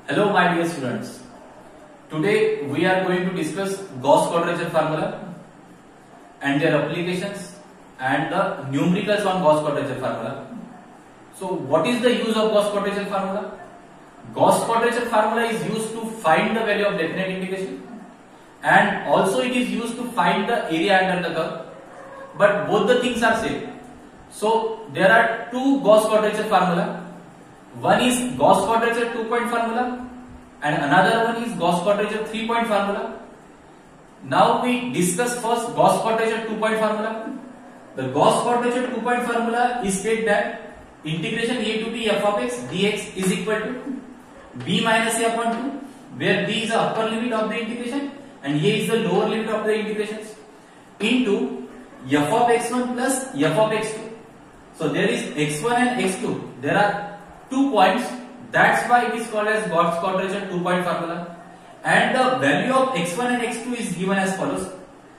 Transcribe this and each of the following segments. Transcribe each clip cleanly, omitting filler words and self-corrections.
Hello my dear students. Today we are going to discuss Gauss quadrature formula and their applications and the numericals on Gauss quadrature formula. So what is the use of Gauss quadrature formula? Gauss quadrature formula is used to find the value of definite integration and also it is used to find the area under the curve, but both the things are same. So there are two Gauss quadrature formula. One is Gauss quadrature 2-point formula and another one is Gauss quadrature 3-point formula. Now we discuss first Gauss quadrature 2-point formula. The Gauss quadrature 2-point formula is state that integration a to b f of x dx is equal to b minus a upon 2, where b is the upper limit of the integration and a is the lower limit of the integrations, into f of x1 plus f of x2. So there is x1 and x2. There are 2 points. That's why it is called as Gauss quadrature 2-point formula. And the value of x1 and x2 is given as follows.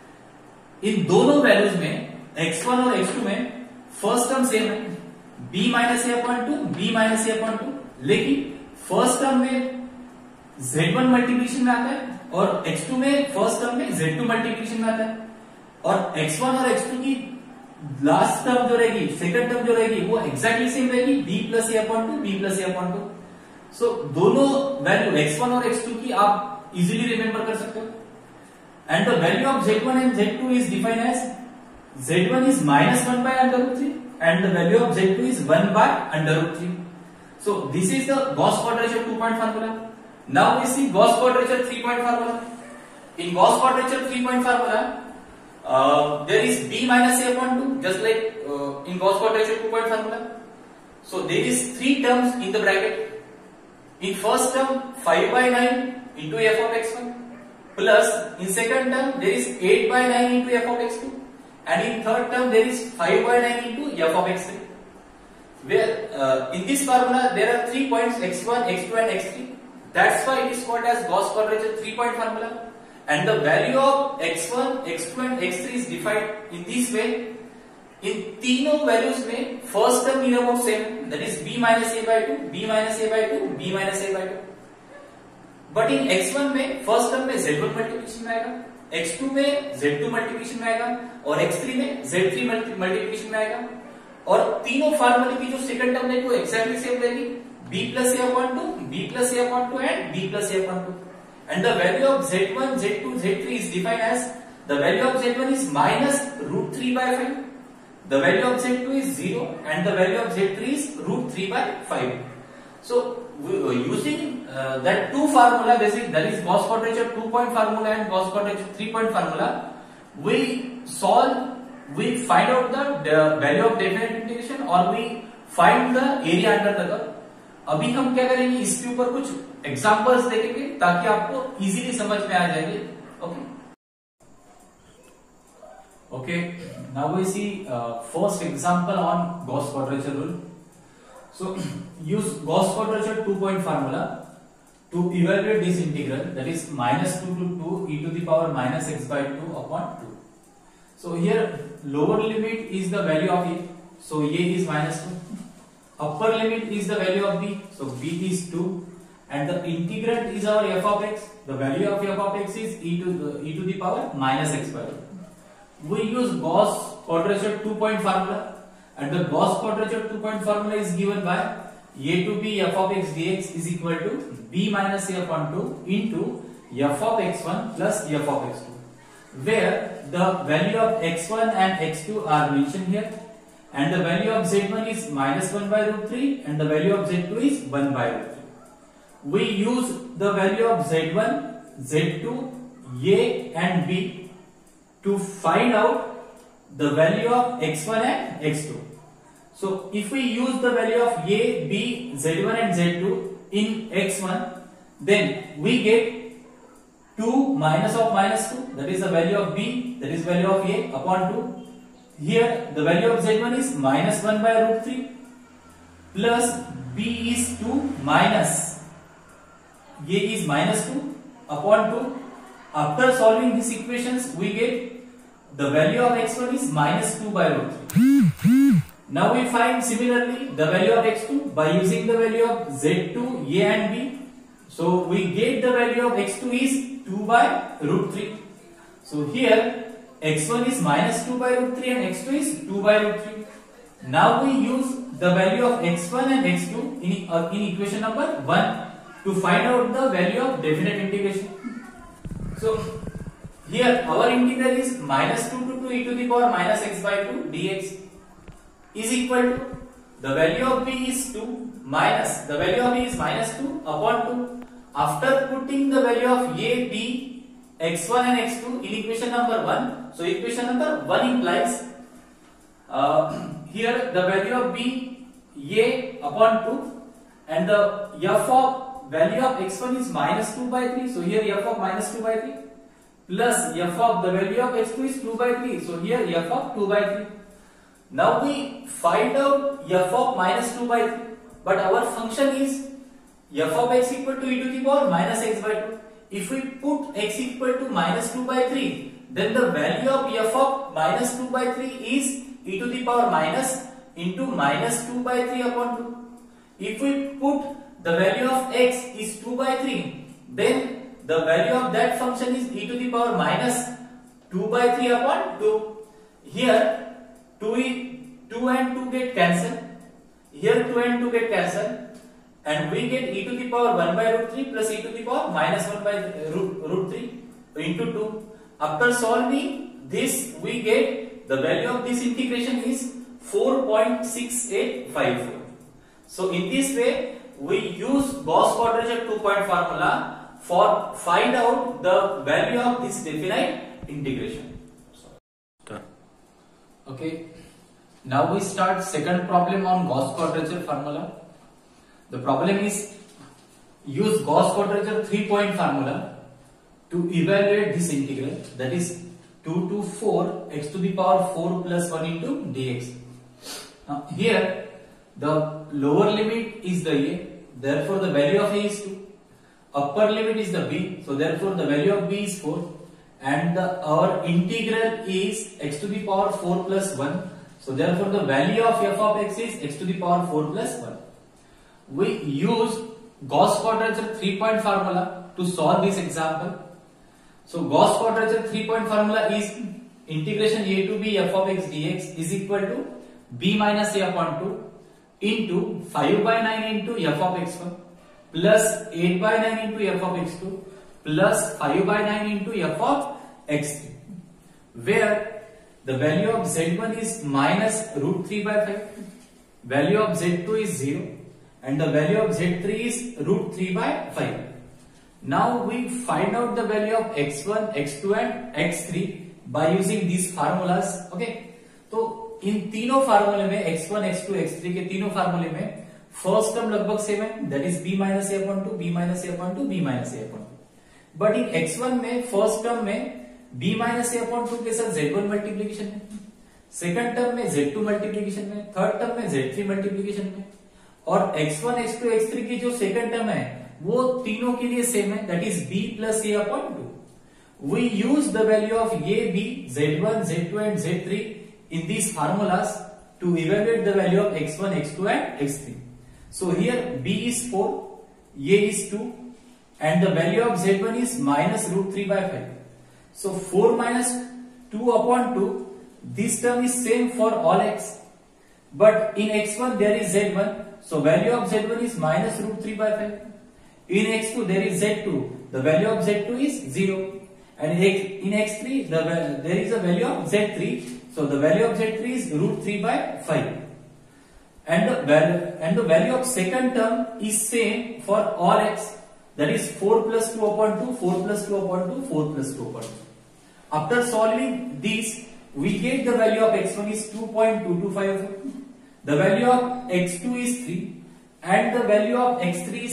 इन दोनों values में x1 और x2 में first term same है, b minus a upon 2, b minus a upon 2, लेकिन first term में z1 multiplication में आता है और x2 में फर्स्ट टर्म में z2 मल्टीप्लिकेशन में आता है, और x1 और x2 की लास्ट टर्म जो रहेगी, सेकंड टर्म जो रहेगी, वो एक्जैक्टली सेम रहेगी, b plus a upon 2, b plus a upon 2. So दोनों वैल्यू x1 और x2 की आप इजीली रिमेंबर कर सकते हो. And the value of z1 and z2 is defined as z1 is minus 1 by under root 3 and the value of z2 is 1 by under root 3. So this is the Gauss quadrature 2-point formula. Now we see Gauss quadrature 3-point formula. In Gauss quadrature 3-point formula, there is b minus a upon 2, just like in Gauss quadrature 2-point formula. So there is 3 terms in the bracket. In first term 5 by 9 into f of x1, plus in second term there is 8 by 9 into f of x2, and in third term there is 5 by 9 into f of x3. Where in this formula there are 3 points, x1, x2 and x3. That's why it is called as Gauss quadrature 3-point formula. And the value of x1, x2 and x3 is defined in this way. इन तीनों values में first term in about same, that is b minus a by 2, b minus a by 2, b minus a by 2. But in x1 में first term में z1 multiplication में आएगा, x2 में z2 multiplication में आएगा और x3 में z3 मल्टीप्लिकेशन में आएगा. और तीनों फार्मूले की जो सेकंड टर्म है वो एक्जैक्टली सेम रहेगी, b plus a upon 2, b plus a upon 2 and b plus a upon 2. And the value of z1, z2, z3 is defined as the value of z1 is minus root 3 by 5, the value of z2 is 0 and the value of z3 is root 3 by 5. So using that two formula, that is Gauss quadrature 2-point formula and Gauss quadrature 3-point formula, we find out the value of definite integration or we find the area under the curve. अभी हम क्या करेंगे, इसके ऊपर कुछ examples देखेंगे ताकि आपको इजीली समझ में आ जाएंगे. Okay, now we see first example on Gauss quadrature rule. So use Gauss quadrature 2-point formula to evaluate this integral, that is minus 2 to 2 e to the power minus x by 2 upon 2. So here lower limit is the value of a, so a is minus 2. Upper limit is the value of b, so b is 2, and the integrand is our f of x. The value of f of x is e to the power minus x by 2. We use Gauss quadrature 2-point formula, and the Gauss quadrature 2-point formula is given by a to b f of x dx is equal to b minus a upon 2 into f of x1 plus f of x2, where the value of x1 and x2 are mentioned here. And the value of z1 is minus 1 by root 3 and the value of z2 is 1 by root 3. We use the value of z1, z2, a and b to find out the value of x1 and x2. So if we use the value of a, b, z1 and z2 in x1, then we get 2 minus of minus 2, that is the value of b, that is value of a upon 2. Here the value of z1 is minus 1 by root 3 plus b is 2 minus a is minus 2 upon 2. After solving these equations we get the value of x1 is minus 2 by root 3. Now we find similarly the value of x2 by using the value of z2, a and b. So we get the value of x2 is 2 by root 3. So here x1 is minus 2 by root 3 and x2 is 2 by root 3. Now we use the value of x1 and x2 in equation number 1 to find out the value of definite integration. So here our integral is minus 2 to 2 e to the power minus x by 2 dx is equal to the value of b is 2 minus the value of b is minus 2 upon 2. After putting the value of a, b, x1 and x2 in equation number 1, so equation number 1 implies here the value of b a upon 2 and the f of value of x1 is minus 2 by 3, so here f of minus 2 by 3 plus f of the value of x2 is 2 by 3, so here f of 2 by 3. Now we find out f of minus 2 by 3, but our function is f of x equal to e to the power minus x by 2. If we put x equal to minus 2 by 3, then the value of f of minus 2 by 3 is e to the power minus into minus 2 by 3 upon 2. If we put the value of x is 2 by 3, then the value of that function is e to the power minus 2 by 3 upon 2. Here 2 and 2 get cancelled. Here 2 and 2 get cancelled. And we get e to the power 1 by root 3 plus e to the power minus 1 by root 3 into 2. After solving this, we get the value of this integration is 4.6854. So in this way, we use Gauss quadrature 2-point formula for find out the value of this definite integration. Okay. Now we start second problem on Gauss quadrature formula. The problem is use Gauss quadrature 3-point formula to evaluate this integral, that is 2 to 4 x to the power 4 plus 1 into dx. Now here the lower limit is the a, therefore the value of a is 2. Upper limit is the b, so therefore the value of b is 4, and our integral is x to the power 4 plus 1, so therefore the value of f of x is x to the power 4 plus 1. We use Gauss quadrature 3-point formula to solve this example. So Gauss quadrature 3-point formula is integration a to b f of x dx is equal to b minus a upon 2 into 5 by 9 into f of x1 plus 8 by 9 into f of x2 plus 5 by 9 into f of x3, where the value of z1 is minus root 3 by 5, value of z2 is 0, and the value of z3 is root 3 by 5. Now we find out the value of x1, x2 and x3 by using these formulas. Okay, तो इन तीनों फार्मूले में x1, x2, x3 के तीनों फार्मूले में first term लगभग same है, that is b minus a upon 2, b minus a upon 2, b minus a upon 2. But in x1 में फर्स्ट टर्म में b माइनस a अपॉन 2 के साथ z1 मल्टीप्लीकेशन में, सेकंड टर्म में z2 मल्टीप्लीकेशन में, third term में z3 multiplication में, और x1, x2, x3 की जो सेकंड टर्म है वो तीनों के लिए सेम है, that is b plus a upon 2. We use the value of a, b, z1, z2 and z3 in these formulas to evaluate the value of x1, x2 and x3. So here b is 4, a is 2 and the value of z1 is minus root 3 by 5. So 4 minus 2 upon 2, this term is same for all x, but in x1 there is z1, so value of z1 is minus root 3 by 5. In x2 there is z2, the value of z2 is 0, and in x3 there is a value of z3, so the value of z3 is root 3 by 5. And the value of second term is same for all x, that is 4 plus 2 upon 2, 4 plus 2 upon 2, 4 plus 2 upon 2. After solving these, we get the value of x1 is 2.225, the value of x2 is 3, and the value of x3 is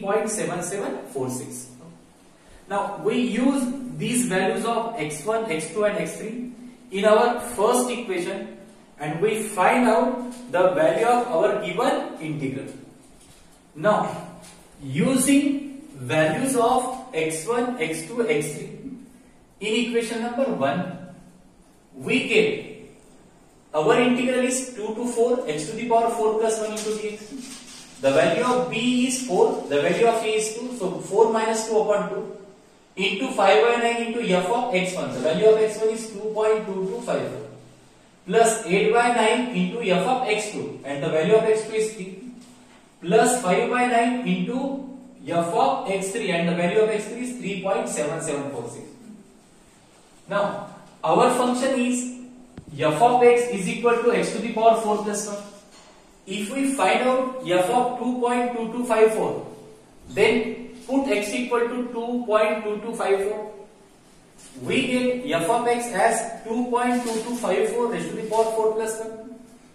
3.7746. Now we use these values of x1, x2 and x3 in our first equation and we find out the value of our given integral. Now using values of x1, x2, x3 in equation number 1, we get our integral is 2 to 4 x to the power 4 plus 1 into dx. the value of b is 4, the value of a is 2, so 4 minus 2 upon 2 into 5 by 9 into f of x1, the value of x1 is 2.2254 plus 8 by 9 into f of x2 and the value of x2 is 3 plus 5 by 9 into f of x3 and the value of x3 is 3.7746. Now our function is f of x is equal to x to the power 4 plus 1. If we find out f of 2.2254, then put x equal to 2.2254. We get f of x as 2.2254 raised to the power 4 plus 1.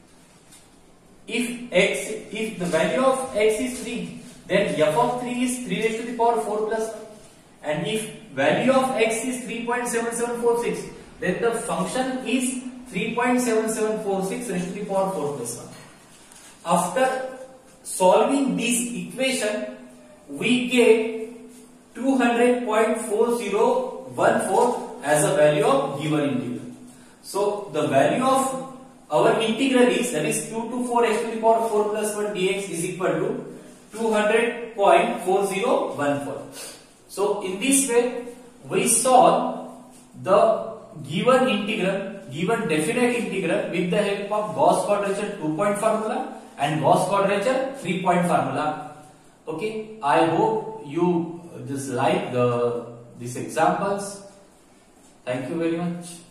If the value of x is 3, then f of 3 is 3 raised to the power 4 plus 1. And if value of x is 3.7746, then the function is 3.7746 raised to the power 4 plus 1. After solving this equation, we get 200.4014 as a value of given integral. So the value of our integral is, that is 2 to 4 x to the power 4 plus 1 dx is equal to 200.4014. So in this way we solve the given integral, given definite integral with the help of Gauss quadrature 2-point formula and Gauss quadrature 3-point formula. Okay, I hope you just like these examples. Thank you very much.